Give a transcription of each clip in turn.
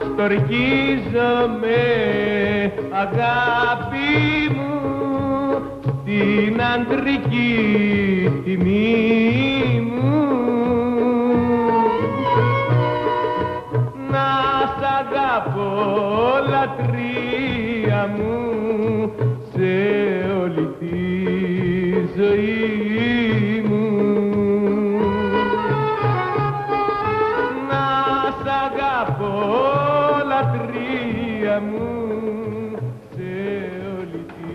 στορκίζομαι αγάπη μου στην αντρική τιμή μου. Να σ' αγαπώ λατρεία μου σε όλη τη ζωή μου. Να σ' αγαπώ λατρεία μου σε όλη τη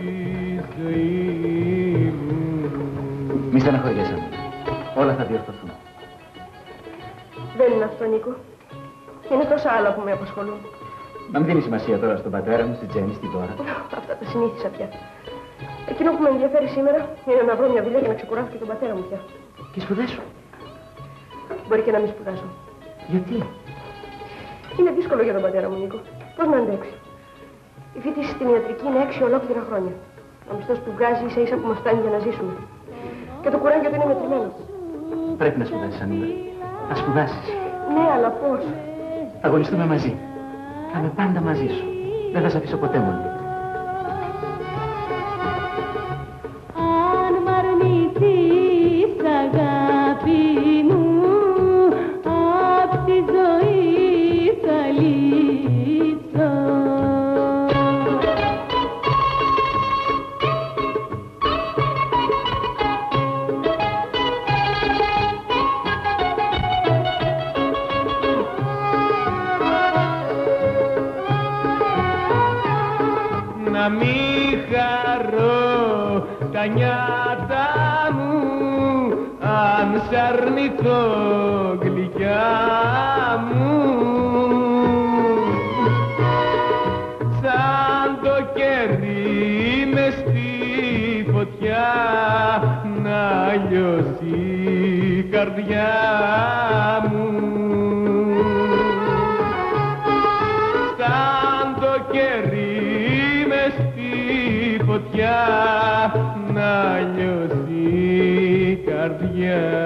ζωή μου. Μη στεναχωριέσαι. Όλα θα διορθωθούν. Δεν είναι αυτό, Νίκο. Είναι τόσα άλλα που με απασχολούν. Να μην δίνει σημασία τώρα στον πατέρα μου, στην Τζέννη, στην Δώρα. Αυτά τα συνήθισα πια. Εκείνο που με ενδιαφέρει σήμερα είναι να βρω μια δουλειά για να ξεκουράσω και τον πατέρα μου πια. Και οι σπουδές σου? Μπορεί και να μην σπουδάσω. Γιατί? Είναι δύσκολο για τον πατέρα μου, Νίκο. Πώς να αντέξει. Η φοιτήση στην ιατρική είναι 6 ολόκληρα χρόνια. Ο μισθός που βγάζει ίσα ίσα που μας φτάνει για να ζήσουμε. Και το κουράγιο του είναι μετρημένο. Πρέπει να σπουδάσεις, Ανούλα. Να σπουδάσεις. Ναι, αλλά πώς? Θα αγωνιστούμε μαζί. Θα είμαι πάντα μαζί σου. Δεν θα σε αφήσω ποτέ μόνη. Αν μ' αρνηθείς, αγάπη μου, απ' τη ζωή θα λείψω. Να μη χαρώ τα νιάτα μου αν σ' αρνηθώ, γλυκιά μου. Σαν το κερί μες στη φωτιά να λιώσει η καρδιά μου. Σαν το κερί μες στη φωτιά να λιώσει η καρδιά.